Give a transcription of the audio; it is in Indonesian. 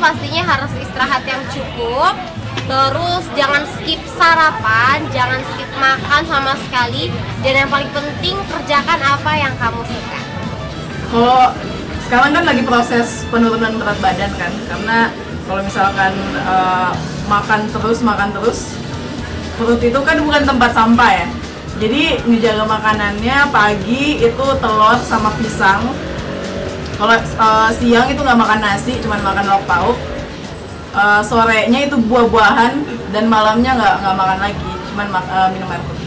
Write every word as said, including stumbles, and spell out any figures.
pastinya harus istirahat yang cukup. Terus jangan skip sarapan, jangan skip makan sama sekali. Dan yang paling penting, kerjakan apa yang kamu suka. Kalau sekarang kan lagi proses penurunan berat badan kan, karena kalau misalkan uh, makan terus makan terus, perut itu kan bukan tempat sampah ya. Jadi ngejaga makanannya pagi itu telur sama pisang. Kalau uh, siang itu nggak makan nasi, cuman makan lauk pauk. Uh, sorenya itu buah-buahan dan malamnya nggak nggak makan lagi, cuman uh, minum air putih.